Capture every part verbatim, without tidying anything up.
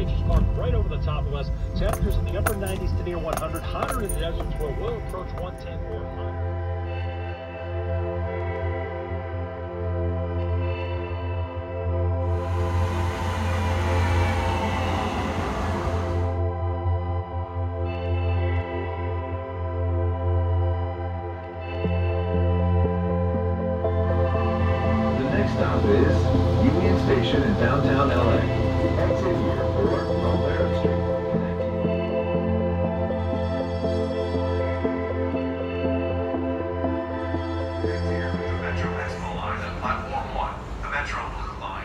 Range is parked right over the top of us. Temperatures in the upper nineties to near one hundred. Hotter in the deserts where we'll approach one ten or higher. Stop is Union Station in downtown L A. Exit here for Mulberry Street. Next here is the Metro Expo line on platform one, the Metro Blue line.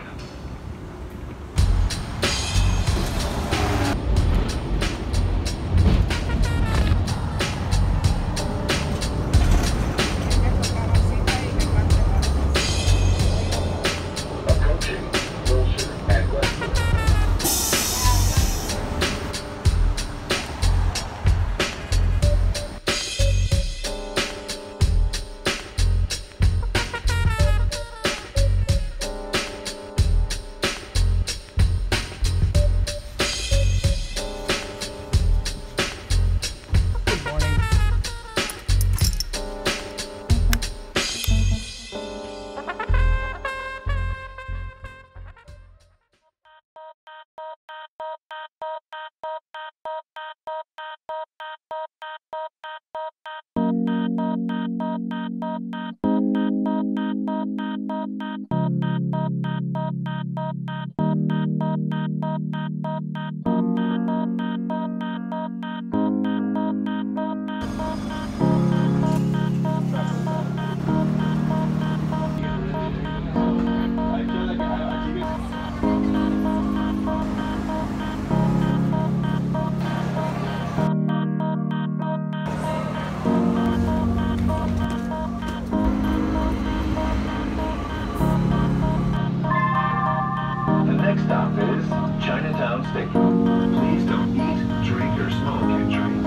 Next stop is Chinatown Station. Please don't eat, drink, or smoke in train.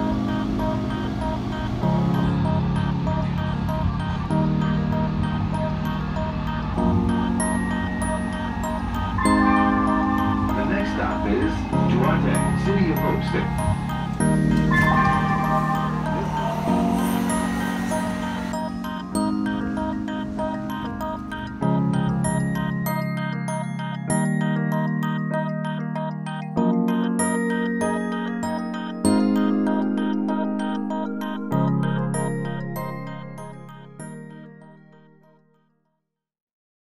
The next stop is Duarte, City of Hope Station.